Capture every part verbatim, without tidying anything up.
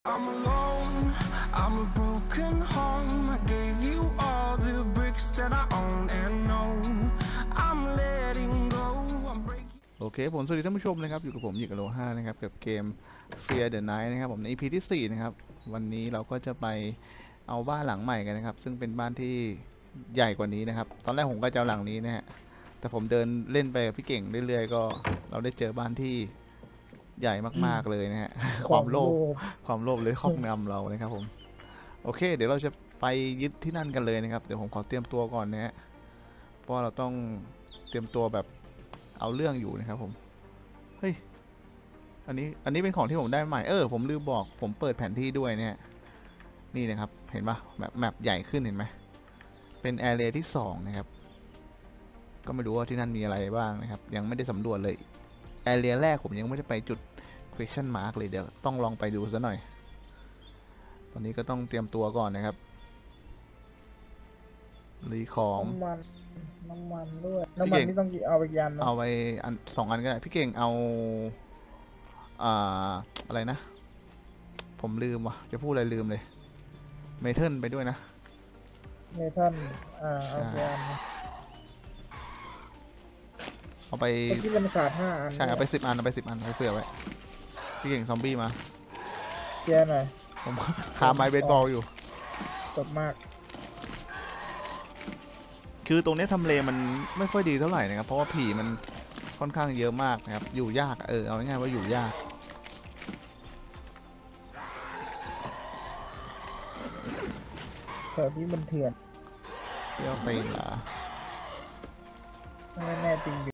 I'm alone, I'm a broken home. I gave you all the bricks that I own and know. I'm letting go, I'm breaking. โอเคผมสวัสดีท่านผู้ชมนะครับอยู่กับผมยิกโลห้านะครับกับเกม Fear the Night นะครับผมใน อี พี ที่สี่นะครับวันนี้เราก็จะไปเอาบ้านหลังใหม่กันนะครับซึ่งเป็นบ้านที่ใหญ่กว่านี้นะครับตอนแรกผมก็จะเอาหลังนี้นะฮะแต่ผมเดินเล่นไปกับพี่เก่งเรื่อยๆก็เราได้เจอบ้านที่ใหญ่มากๆเลยนะฮะความโลภความโลภเลยครอบงำเรานะครับผมโอเคเดี๋ยวเราจะไปยึดที่นั่นกันเลยนะครับเดี๋ยวผมขอเตรียมตัวก่อนนะฮะเพราะเราต้องเตรียมตัวแบบเอาเรื่องอยู่นะครับผมเฮ้ยอันนี้อันนี้เป็นของที่ผมได้ใหม่เออผมลืมบอกผมเปิดแผนที่ด้วยเนี่ยนี่นะครับเห็นปะแบบแมปใหญ่ขึ้นเห็นไหมเป็นแอเรียที่สองนะครับก็ไม่รู้ว่าที่นั่นมีอะไรบ้างนะครับยังไม่ได้สำรวจเลยแอเรียแรกผมยังไม่ได้ไปจุด question mark เลยเดี๋ยวต้องลองไปดูซะหน่อยตอนนี้ก็ต้องเตรียมตัวก่อนนะครับรีของน้ำมันน้ำมันด้วยน้ำมันนี่ต้องเอาไปยันเอาไปอันสองอันก็ได้พี่เก่งเอาอ่าอะไรนะผมลืมว่ะจะพูดอะไรลืมเลยเมทัลไปด้วยนะเมทัลอ่าเอาไปยันเอาไปที่มันขาดห้าอันใช่เอาไปสิบอันเอาไปสิบอันไปเผื่อไว้พี่เก่งซอมบี้มาเกียร์หน่อยผมคาไม้เบสบอลอยู่ตบมากคือตรงนี้ทำเลมันไม่ค่อยดีเท่าไหร่นะครับเพราะว่าผีมันค่อนข้างเยอะมากนะครับอยู่ยากเออเอาง่ายๆว่าอยู่ยากแถวนี้มันเถื่อนเที่ยวตีนเหรอไม่แน่จริงดิ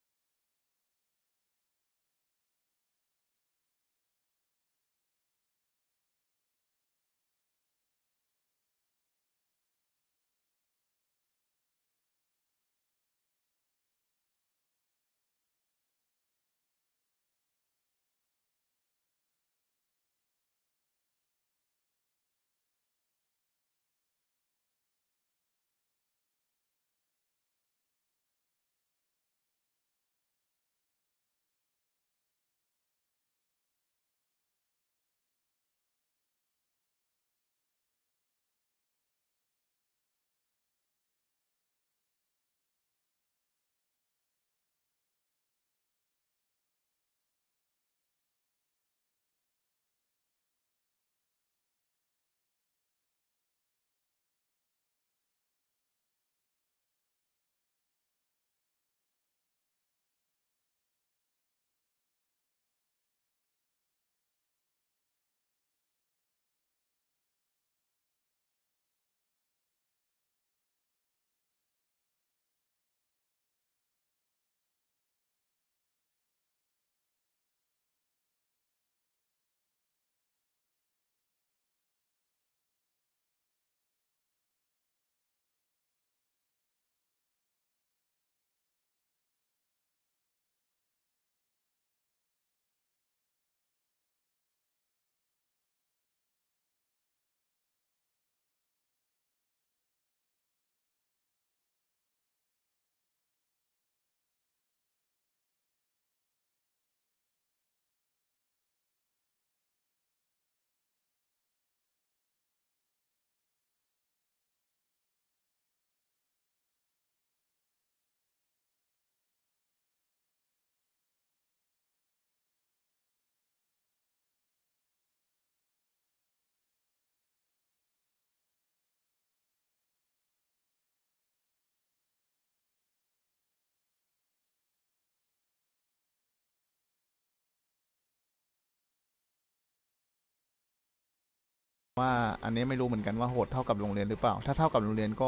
ว่าอันนี้ไม่รู้เหมือนกันว่าโหดเท่ากับโรงเรียนหรือเปล่าถ้าเท่ากับโรงเรียนก็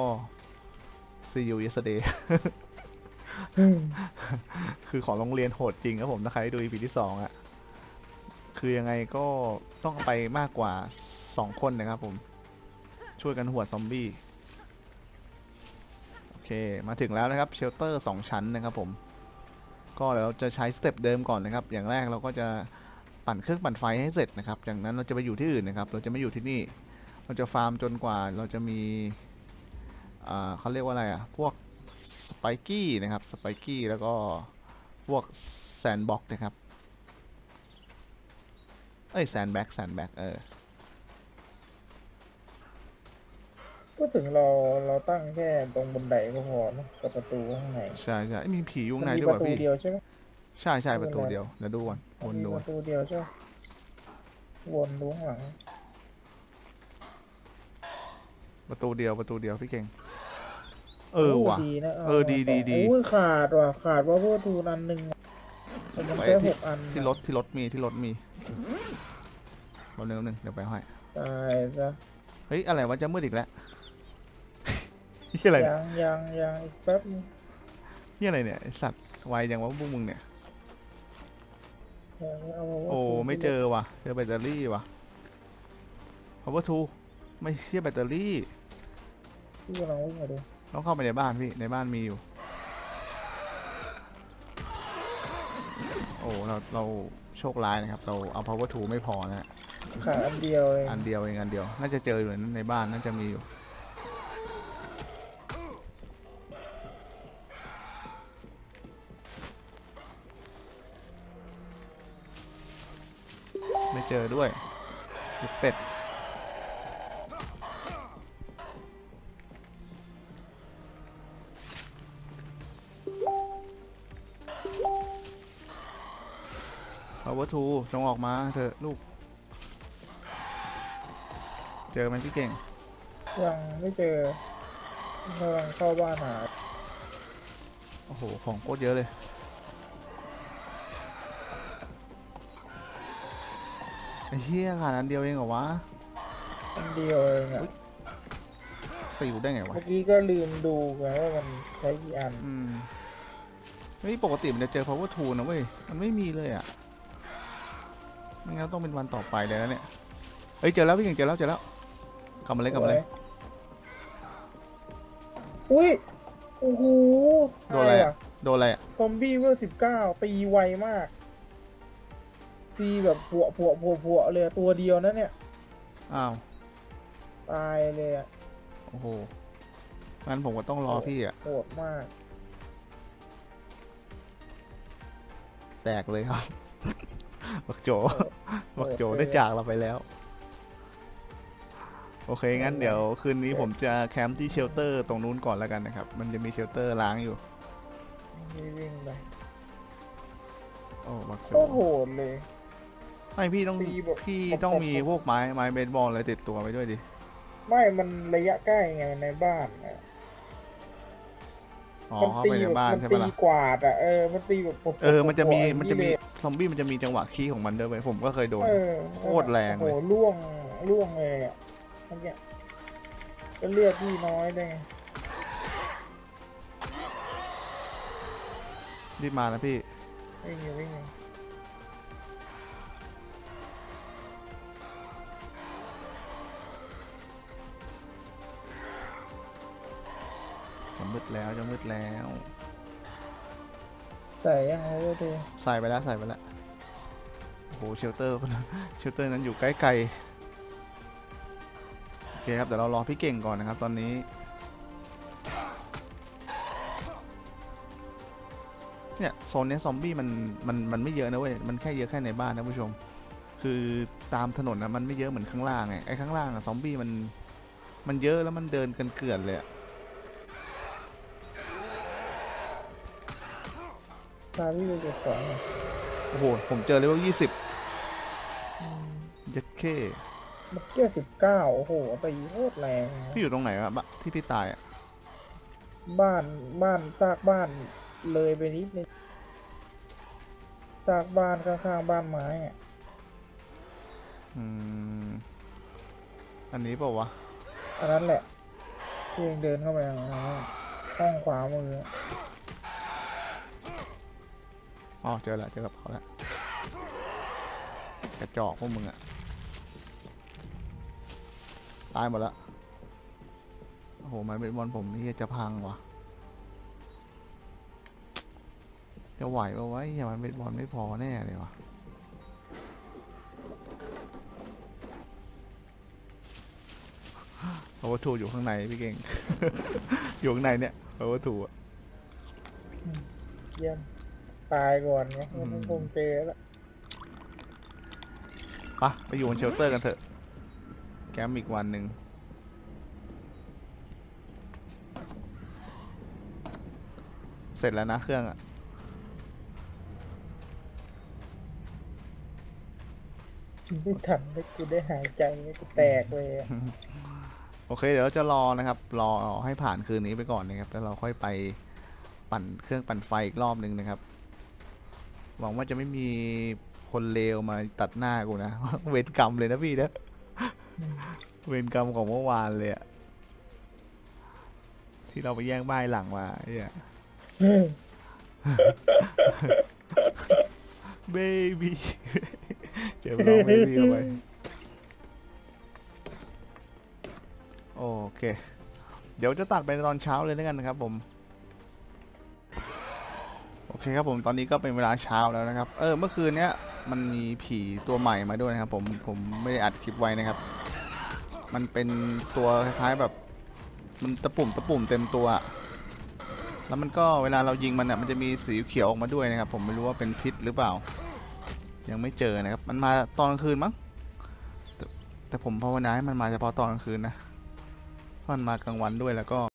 see you yesterday คือของโรงเรียนโหดจริงครับผมถ้าใครดู อี พี ที่สองอ่ะคือยังไงก็ต้องไปมากกว่าสองคนนะครับผมช่วยกันหัวซอมบี้โอเคมาถึงแล้วนะครับเชลเตอร์สองชั้นนะครับผมก็เราจะใช้สเต็ปเดิมก่อนนะครับอย่างแรกเราก็จะปั่นเครื่องปั่นไฟให้เสร็จนะครับจากนั้นเราจะไปอยู่ที่อื่นนะครับเราจะไม่อยู่ที่นี่เราจะฟาร์มจนกว่าเราจะมีอ่าเขาเรียกว่าอะไรอ่ะพวกสไปกี้นะครับสไปกี้แล้วก็พวกแซนบ็อกนะครับเอ้ยแซนแบ็กแซนแบ็กเออถึงเราเราตั้งแค่ตรงบันไดก็พอนะกับประตูข้างในใช่ใช่มีผีอยู่ข้างในมีด้วยปว่ะระตูพี่เดียวใช่ไหมใช่ใช่ประตูเดียวเดี๋ยวดูก่อนวนมีดูประตูเดียวใช่ไหมวนดูข้างหลังประตูเดียวประตูเดียวพี่เก่งเออโว่ะดีนะเออดีดีดีโอ้ยขาดว่ะขาดว่าประตูนันหนึ่งมันไปแค่หที่กอันที่รถที่รถมีที่รถมีรถหนึ่งรถหนึ่งเดี๋ยวไปให้ตายซะเฮ้ยอะไรวะจะมืดอีกแล้ว นี่อะไรยังยังยังอีกแป๊บนึงนี่อะไรเนี่ยไอ้สัตว์ไวอย่างว่าพวกมึงเนี่ยยังเอามาโอ้ไม่เจอว่ะเจอแบตเตอรี่ว่ะ power two ไม่เชื่อแบตเตอรี่พี่กำลังวิ่งมาดูต้องเข้าไปในบ้านพี่ในบ้านมีอยู่โอ้เราเราโชคร้ายนะครับเราเอา power two ไม่พอนะฮะขาดอันเดียวเองอันเดียวเองอันเดียวน่าจะเจออยู่ในบ้านน่าจะมีอยู่ไม่เจอด้วยเป็ดpower two จงออกมาเถอะลูกเจอมันพี่เก่งยังไม่เจอกำลังเข้าบ้านหาโอ้โหของโคตรเยอะเลยไอ้เหี้ยขาดอันเดียวเองเหรอวะอันเดียวเองอ่ะตีกูได้ไงวะเมื่อกี้ก็ลืมดูไงว่ามันใช้กี่อันอืมไม่ปกติมันจะเจอ power two นะเว้ยมันไม่มีเลยอ่ะไม่งั้นต้องเป็นวันต่อไปเลยนะเนี่ยเฮ้ยเจอแล้วพี่เก่งเจอแล้วเจอแล้วกลับมาเลยกลับมาเลยอุ้ยโอ้โหโดนอะไรอ่ะโดนอะไรอ่ะซอมบี้เวอร์สิบเก้าตีไวมากตีแบบผัวผัวผัวผัวเลยตัวเดียวนะเนี่ยอ้าวตายเลยอ่ะโอ้โหงั้นผมก็ต้องรอพี่อ่ะโหดมากแตกเลยครับ บักโจบักโจได้จากเราไปแล้วโอเคงั้นเดี๋ยวคืนนี้ผมจะแคมป์ที่เชลเตอร์ตรงนู้นก่อนแล้วกันนะครับมันจะมีเชลเตอร์ล้างอยู่วิ่งไปโอ้บักโจโอ้โหดเลยไม่พี่ต้องตีแบบพี่ต้องมีพวกไม้ไม้เบสบอลอะไรติดตัวไปด้วยดิไม่มันระยะใกล้ไงมันในบ้านอะอ๋อมันเข้าตีไปในแบบบ้านมันใช่ตีปะล่ะกวาดอ่ะเออมันตีแบบปุ๊บเออมันจะมีปุ๊บปุ๊บมันจะมีเลยซอมบี้มันจะมีจังหวะคีย์ของมันด้วยเว้ยผมก็เคยโดนเออโคตรแรงเลยโอ้โหล่วงล่วงเลยอ่ะเมื่อกี้ก็เลือดพี่น้อยได้ไงรีบมานะพี่วิ่งอยู่วิ่งอยู่จะมืดแล้วจะมืดแล้วใส่ยังไงก็ดีใส่ไปแล้วใส่ไปแล้วโอ้โหเชลเตอร์ เชลเตอร์นั้นอยู่ใกล้ไกลโอเคครับเดี๋ยวเรารอพี่เก่งก่อนนะครับตอนนี้เนี่ยโซนนี้ซอมบี้มันมันมันไม่เยอะนะเว้ยมันแค่เยอะแค่ในบ้านนะผู้ชมคือตามถนนนะมันไม่เยอะเหมือนข้างล่างไงไอ้ข้างล่างอะซอมบี้มันมันเยอะแล้วมันเดินกันเกลื่อนเลยอะตาพี่ไปเก็บของหน่อยโอ้โหผมเจอเลเวลยี่สิบยัดเข้มันเกี้ยสิบเก้าโอ้โหตีโคตรแรงนะพี่อยู่ตรงไหนอะบะที่พี่ตายอะบ้านบ้านซากบ้านเลยไปนิดนึงซากบ้านข้างๆบ้านไม้อะอืมอันนี้เปล่าวะอันนั้นแหละที่เองเดินเข้าไปทางนั้นห้องขวามืออ๋อเจอแล้วเจอกับเขาแล้วกระจอกพวกมึงอะตายหมดแล้วโอ้โหไม้เบสบอลผมนี่จะพังว่ะจะไหวปะวะอย่ามันเบสบอลไม่พอแน่เลยวะเพราะว่าถูอยู่ข้างในพี่เก่ง อยู่ข้างในเนี่ยเพราะว่าถูอะเยี่ยมตายก่อนไงมันคงเจอแล้วปะไปอยู่บนเชลเตอร์กันเถอะแคมป์อีกวันหนึ่งเสร็จแล้วนะเครื่องอะไม่ทันได้กูได้หายใจกูแตกเลยอะโอเคเดี๋ยวเราจะรอนะครับรอให้ผ่านคืนนี้ไปก่อนนะครับแล้วเราค่อยไปปั่นเครื่องปั่นไฟอีกรอบนึงนะครับหวังว่าจะไม่มีคนเลวมาตัดหน้ากูนะ เวรกรรมเลยนะพี่นะ เวรกรรมของเมื่อวานเลยอะที่เราไปแย่งบ้านหลังมาเนี่ยเบบี้ เจ็บร้องเบบี้เอาไว้โอเคเดี๋ยวจะตัดไปตอนเช้าเลยด้วยกันนะครับผมโอเคครับผมตอนนี้ก็เป็นเวลาเช้าแล้วนะครับเออเมื่อคืนเนี้ยมันมีผีตัวใหม่มาด้วยนะครับผมผมไม่ได้อัดคลิปไว้นะครับมันเป็นตัวคล้ายๆแบบมันตะปุ่มตะปุ่มเต็มตัวแล้วมันก็เวลาเรายิงมันอ่ะมันจะมีสีเขียวออกมาด้วยนะครับผมไม่รู้ว่าเป็นพิษหรือเปล่ายังไม่เจอนะครับมันมาตอนกลางคืนมั้ง แต่แต่ผมภาวนาให้มันมาเฉพาะตอนกลางคืนนะถ้ามันมากลางวันด้วยแล้วก็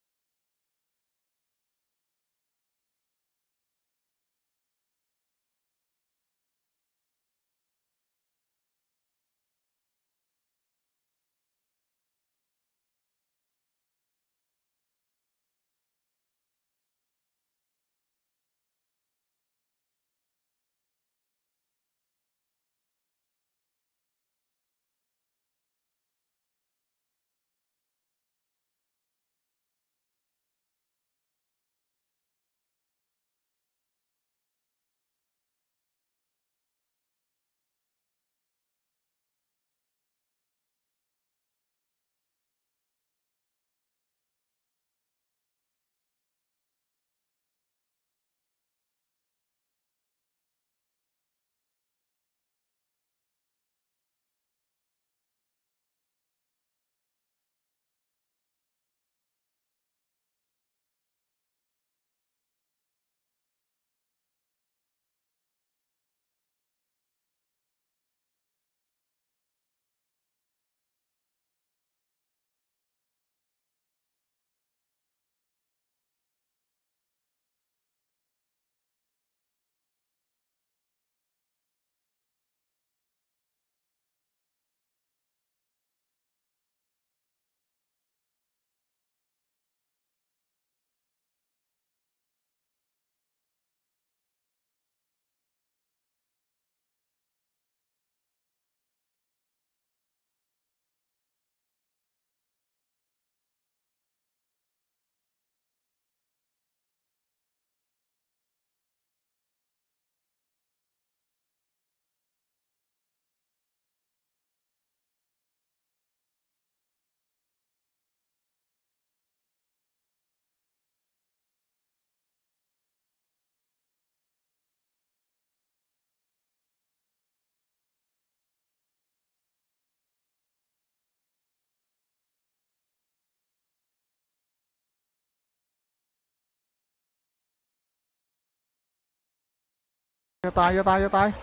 จะตายจะตายจะตาย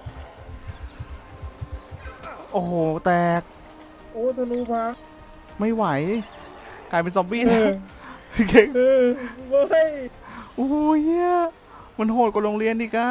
โอ้โหแตกโอ้ธนูพังไม่ไหวกลายเป็นซอมบี้เอแล้วอเก่งเออเว้ยโอ้ยเหี้ยมันโหดกว่าโรงเรียนดิก้า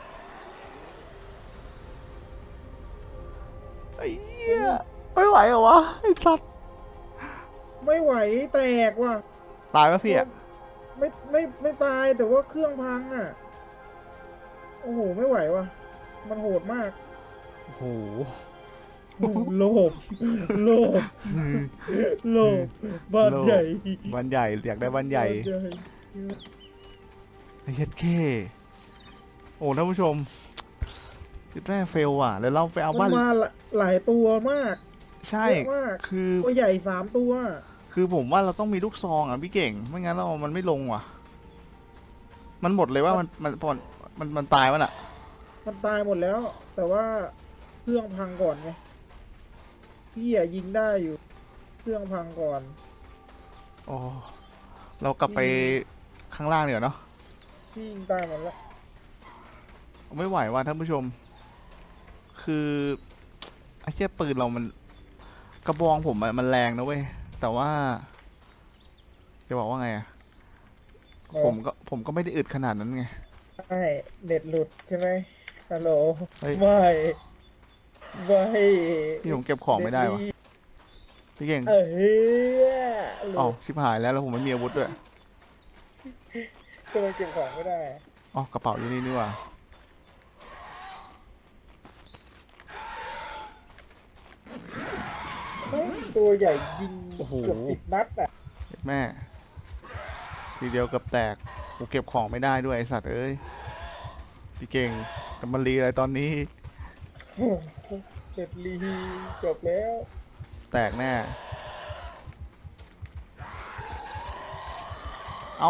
ไอ้เหี้ยไม่ไหวเหรอวะไอ้สัตว์ไม่ไหวแตกว่ะตายปะพี่อะไม่ไม่ไม่ตายแต่ว่าเครื่องพังอ่ะโอ้โหไม่ไหวว่ะมันโหดมากโอ้โหโลภโลภโลภบ้านใหญ่บ้านใหญ่อยากได้บ้านใหญ่บ้านไอ้เหี้ยแค่โอ้ท่านผู้ชมจุดแรกเฟลอ่ะแล้วเราไปเอามับ้าน นมาหลายตัวมากใช่เยอะมากคือตัวใหญ่สามตัวคือผมว่าเราต้องมีลูกซองอ่ะพี่เก่งไม่งั้นเรามันไม่ลงว่ะ มันหมดเลยว่ามันมันมันมันมันตายวะน่ะมันตายหมดแล้ว แต่ว่าเครื่องพังก่อนไงพี่อะยิงได้อยู่ เครื่องพังก่อนโอ้เรากลับไปข้างล่างเดี๋ยวเนาะพี่ยิงตายหมดแล้วไม่ไหวว่ะท่านผู้ชม คือไอ้เชี่ยปืนเรามันกระบองผมอะมันแรงนะเว้ยแต่ว่าจะบอกว่าไงอะผมก็ผมก็ไม่ได้อึดขนาดนั้นไงใช่เน็ตหลุดใช่ไหมฮัลโหลเฮ้ยไม่ไม่พี่ผมเก็บของไม่ได้วะพี่เก่งเออเฮ้ยหลุอ๋อดชิบหายแล้วแล้วผมไม่มีอาวุธด้วยทำไมเก็บของไม่ได้อ๋อกระเป๋าอยู่นี่นี่หว่าเฮ้ยตัวใหญ่ยิงโอ้โหเกือบสิบนัดอ่ะแม่ทีเดียวเกับแตกกูเก็บของไม่ได้ด้วยไอสัตว์เอ้ยพี่เก่งจะมารีอะไรตอนนี้เจ็ดลีจบแล้วแตกแน่ เอา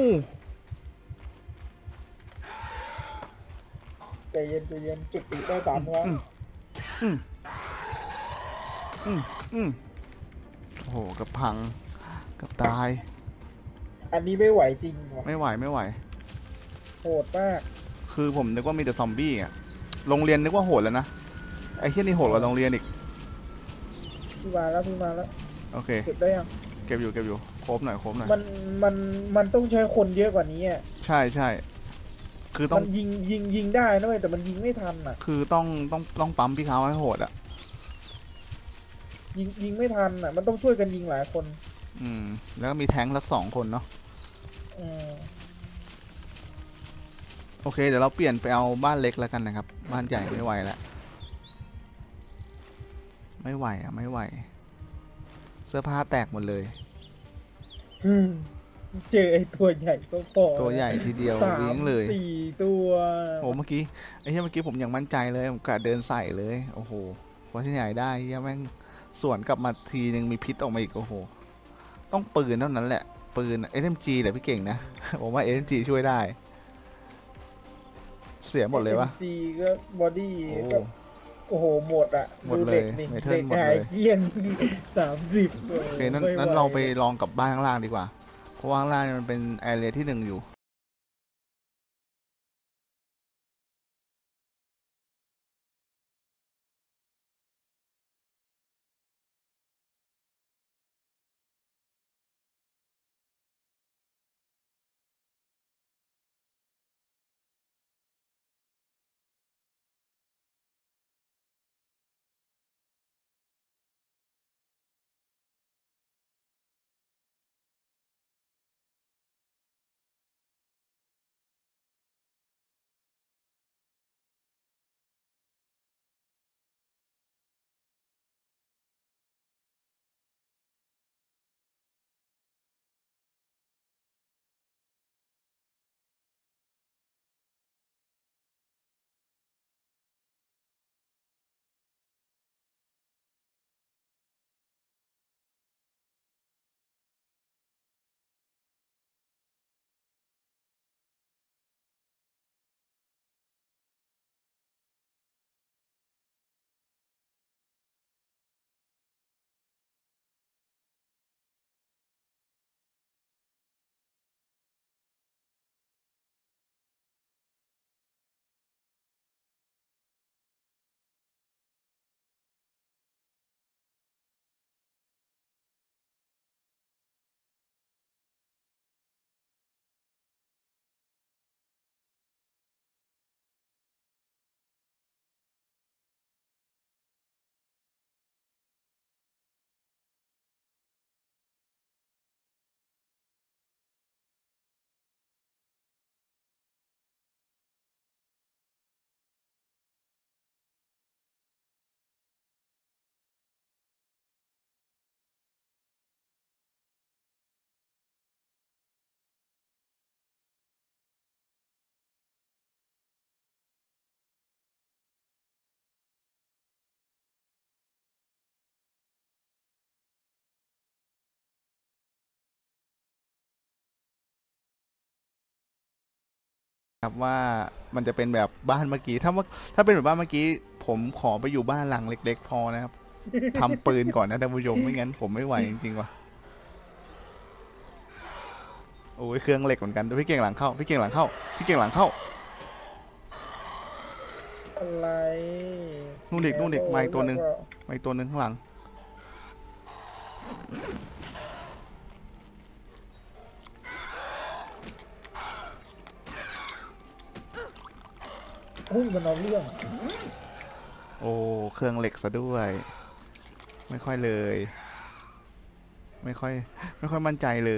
ใจเย็นใจเย็นจุดติดได้สามครั้งอืมอืมอืมโอ้โหกับพังกับตายอันนี้ไม่ไหวจริงว่ะไม่ไหวไม่ไหวโหดมากคือผมนึกว่ามีแต่ซอมบี้อ่ะโรงเรียนนึกว่าโหดแล้วนะไอ้เหี้ยนี่โหดกว่าโรงเรียนอีกพี่มาแล้วพี่มาแล้วโอเคเก็บได้ยังเก็บอยู่เก็บอยู่ครบหน่อยครบหน่อยมันมันมันต้องใช้คนเยอะกว่านี้อ่ะใช่ใช่คือต้อมังนยิงยิงยิงได้นะเว้ยแต่มันยิงไม่ทันอ่ะคือต้องต้องต้องปั๊มพี่เขาให้โหดอ่ะยิงยิงไม่ทันอ่ะ มันต้องช่วยกันยิงหลายคนอืมแล้วก็มีแท้งสักสองคนเนาะอืมโอเคเดี๋ยวเราเปลี่ยนไปเอาบ้านเล็กแล้วกันนะครับบ้านใหญ่ไม่ไหวแล้วไม่ไหวอ่ะไม่ไหว เสื้อผ้าแตกหมดเลยอืมเจอไอ้ตัวใหญ่ก็พอตัวใหญ่ทีเดียวสามวิ่งเลยสี่ตัวโอ้เมื่อกี้ไอ้เหี้ยเมื่อกี้ผมยังมั่นใจเลยผมกะเดินใส่เลยโอ้โหเพราะที่ไหนได้เหี้ยแม่งสวนกลับมาทีนึงมีพิษออกมาอีกโอ้โหต้องปืนเท่านั้นแหละปืน เอส เอ็ม จี แหละพี่เก่งนะ ผมว่า เอส เอ็ม จี ช่วยได้ เสียหมดเลยวะซีก็บอดี้โอ้ก็โอ้โหหมดอ่ะหมดเลยดูด็กนี่เมทัลเด็กหมดหาเลย ยเกลี้ยงสามสิบโอเคนั้นนั้นเราไปลองกับบ้านข้างล่างดีกว่าเพราะว่าข้างล่างมันเป็นแอเรียที่หนึ่งอยู่ครับว่ามันจะเป็นแบบบ้านเมื่อกี้ถ้าว่าถ้าเป็นแบบบ้านเมื่อกี้ ผมขอไปอยู่บ้านหลังเล็ก ๆ พอนะครับทำปืนก่อนนะท่านผู้ชมไม่งั้นผมไม่ไหวจริงๆว่ะโอ้ยเครื่องเหล็กเหมือนกันแต่พี่เก่งหลังเข้าพี่เก่งหลังเข้าพี่เก่งหลังเข้าอะไรนู่นเด็กนู่นเด็กมาอีกตัวหนึ่ง มาอีกตัวหนึ่งข้างหลังอุ้ยมันเอาเรื่องโอ้เครื่องเหล็กซะด้วย ไม่ค่อยเลย ไม่ค่อย ไม่ค่อยมั่นใจเลย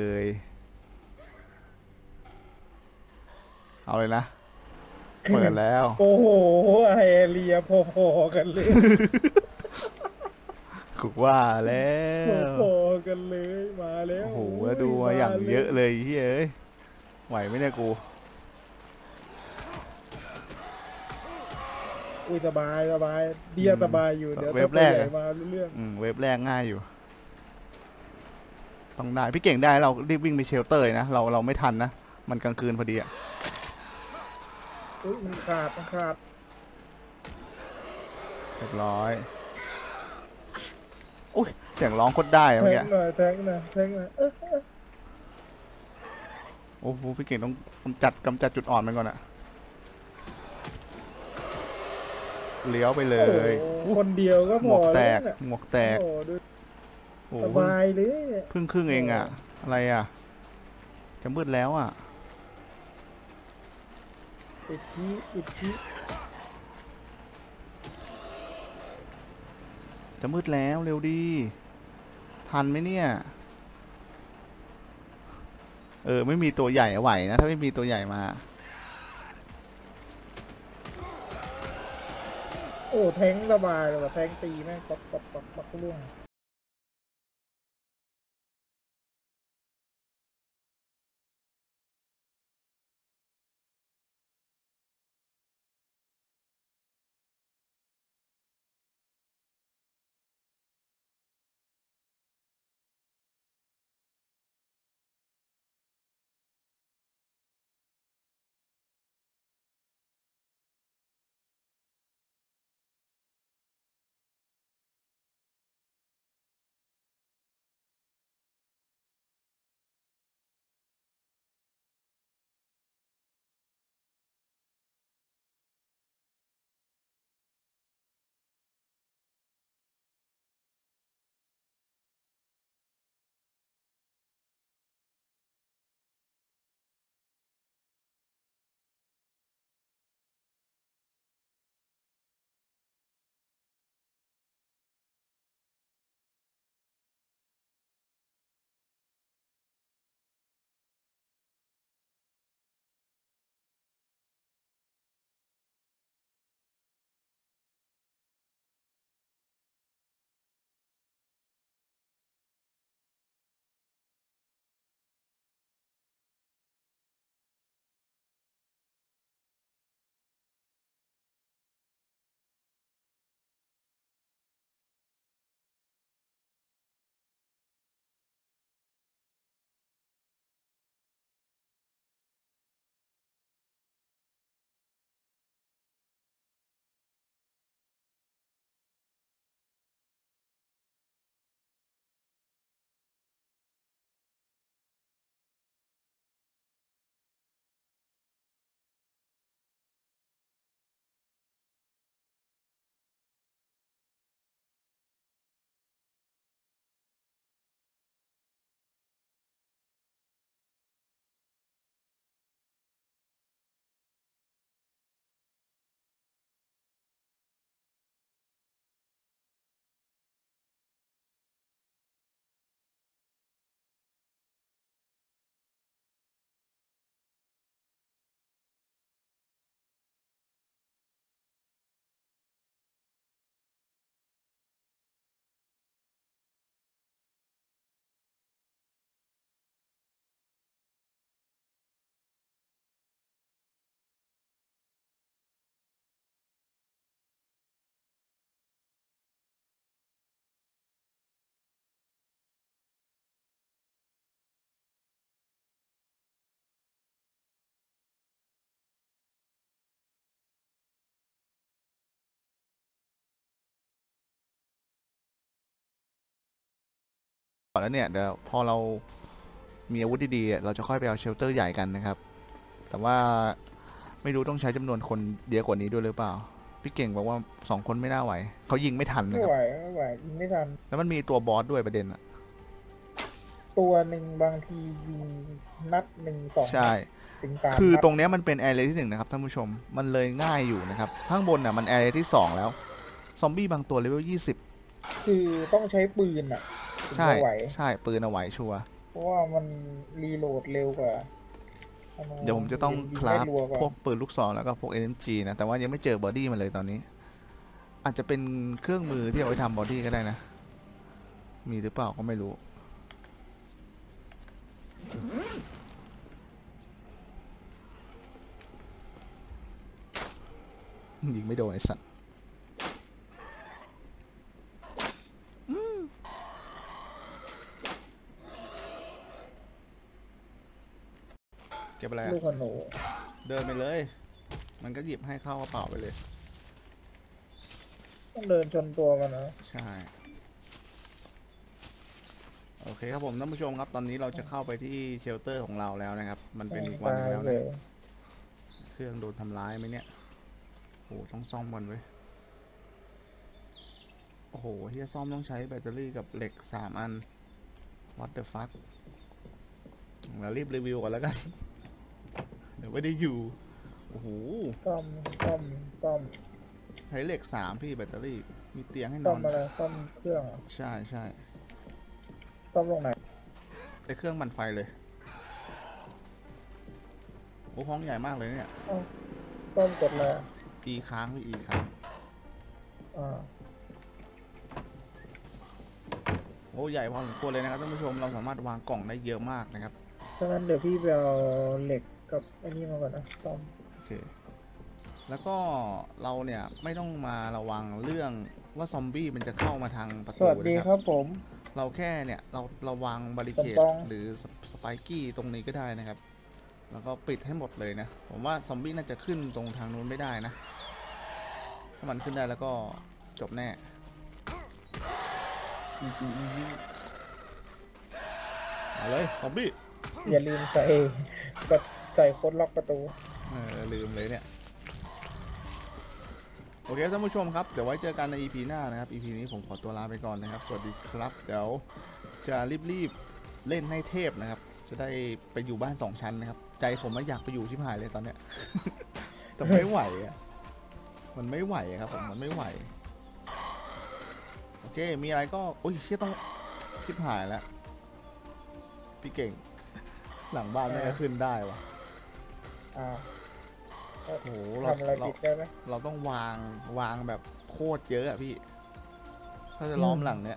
เอาเลยนะ เปิดแล้วโอ้โหไอเรียพอๆกันเลยถูกว่าแล้วพอๆกันเลยมาแล้วโอ้โหแล้วดูมาอย่างเยอะเลยเฮ้ยไหวไหมเนี่ยกูอุ้ยสบายสบายเดียสบายอยู่เดี๋ยวเว็บแรกตัวใหญ่มาเรื่องอืมเว็บแรกง่ายอยู่ ต้องได้พี่เก่งได้เรารีบวิ่งไปเชลเตอร์เลยนะเราเราไม่ทันนะมันกลางคืนพอดีอะอุ้ยมันขาดมันขาดเรียบร้อยอุ้ยเสียงร้องโคตรได้อะแทเมื่อกี้งหน่อยแทงหน่อยแทงหน่อยเออเออโอ้โหพี่เก่งต้องกำจัดกำจัดจุดอ่อนมันก่อนอะเลี้ยวไปเลยโอ้โหคนเดียวก็พหมอวกแตกล้วเนี่ยหมวกแตกโอ้โหดูโอ้สโหบายเลยเนี่ยเพิ่งครึ่งเองอะอะไรอะจะมืดแล้วอะอิทธิอิทธิจะมืดแล้วเร็วดีทันไหมเนี่ยเออไม่มีตัวใหญ่ไหวนะถ้าไม่มีตัวใหญ่มาโอ้แทงสบายเลยว่ะแทงตีแม่งปักปักปักปักเรื่องก่อนแล้วเนี่ยเดี๋ยวพอเรามีอาวุธดีๆเราจะค่อยไปเอาเชลเตอร์ใหญ่กันนะครับแต่ว่าไม่รู้ต้องใช้จำนวนคนเยอะกว่านี้ด้วยหรือเปล่าพี่เก่งบอกว่าสองคนไม่น่าไหวเขายิงไม่ทันนะไม่ครับไหวไม่ไหวยิงไม่ทันแล้วมันมีตัวบอสด้วยประเด็นอะตัวหนึ่งบางทียิงนัดหนึ่งสองใช่ถึงการคือนับตรงเนี้ยมันเป็นแอเรียที่หนึ่งนะครับท่านผู้ชมมันเลยง่ายอยู่นะครับข้างบนน่ะมันแอเรียที่สองแล้วซอมบี้บางตัวเลเวลยี่สิบคือต้องใช้ปืนอ่ะถึงใช่จะไหวใช่ปืนเอาไว้ชัวร์เพราะว่ามันรีโหลดเร็วกว่าเดี๋ยวผมจะต้องยิคลาฟได้รัวกว่าพวกปืนลูกซองแล้วก็พวก เอ็ม จี นะแต่ว่ายังไม่เจอบอดี้มันเลยตอนนี้ อาจจะเป็นเครื่องมือที่เอาไว้ทำบอดี้ก็ได้นะ มีหรือเปล่าก็ไม่รู้ยิงไม่โดนไอ้สัตว์เก็บอะไรอะลูกขนูเดินไปเลย มันก็หยิบให้เข้ากระเป๋าไปเลยต้องเดินชนตัวมันนะใช่ โอเคครับผมท่านผู้ชมครับ ตอนนี้เราจะเข้าไปที่เชลเตอร์ของเราแล้วนะครับ มันเป็นอีกวันหนึ่งแล้วเลนะยเครื่องโดนทำร้ายไหมเนี่ยโอ้ต้องซ่อมมันไว้ยโอ้โหเฮียซ่อมต้องใช้แบตเตอรี่กับเหล็กสามอัน what the fuck เรารีบรีวิวก่อนแล้วกัน เดี๋ยวไม่ได้อยู่ โอ้โหซ่อมซ่อมซ่อมใช้เหล็กสามพี่แบตเตอรี่ มีเตียงให้นซ่ออมนอะไรซ่อมเครื่องเหรอใช่ใช่ซ่อมตรงไหนใช้เครื่องมันไฟเลย โอ้ห้องใหญ่มากเลยเนี่ยเอ้าซ่อมกดอะไรอ่ะ E ค้างพี่ E ค้างอ่าโอ้ใหญ่พอสมควรเลยนะครับท่านผู้ชม เราสามารถวางกล่องได้เยอะมากนะครับฉะนั้นเดี๋ยวพี่ไปเอาเหล็กกับไอ้นี่มาก่อนนะซ่อมโอเค แล้วก็เราเนี่ยไม่ต้องมาระวังเรื่องว่าซอมบี้มันจะเข้ามาทางประสตูวัสดีนะคครัรับ บผมเราแค่เนี่ยเราเราวางบาริเคดสปองหรือสไปกี้ตรงนี้ก็ได้นะครับ แล้วก็ปิดให้หมดเลยนะ ผมว่าซอมบี้น่าจะขึ้นตรงทางนู้นไม่ได้นะ ถ้ามันขึ้นได้แล้วก็จบแน่เอาเลยซอมบี้อย่าลืมใส่กดใส่โค้ดล็อกประตูเออลืมเลยเนี่ย โอเคท่านผู้ชมครับ เดี๋ยวไว้เจอกันใน อี พี หน้านะครับ อี พี นี้ผมขอตัวลาไปก่อนนะครับ สวัสดีครับ เดี๋ยวจะรีบๆเล่นให้เทพนะครับ จะได้ไปอยู่บ้านสองชั้นนะครับ ใจผมไม่อยากไปอยู่ที่หายเลยตอนเนี้ย แต่ไม่ไหวอ่ะ มันไม่ไหวครับผม มันไม่ไหว โอเค มีอะไรก็อุ้ยเชี่ยต้องชิบหายแล้ว พี่เก่ง หลังบ้านไม่ได้ขึ้นได้วะอ่าโอ้โหเราทำอะไรเราผิดได้ไหมเราต้องวางวางแบบโคตรเยอะอะพี่ ถ้าจะล้อมหลังเนี้ย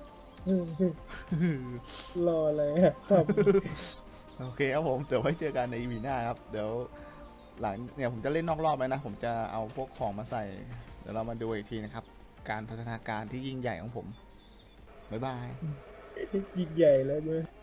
รออะไรอ่ะครับโอเคครับผมเดี๋ยวไว้เจอกันใน อี พี หน้าครับ เดี๋ยวหลังเนี่ยผมจะเล่นนอกรอบไปนะ ผมจะเอาพวกของมาใส่ เดี๋ยวเรามาดูอีกทีนะครับ การพัฒนาการที่ยิ่งใหญ่ของผม บ๊ายบายยิ่งใหญ่แล้วด้วย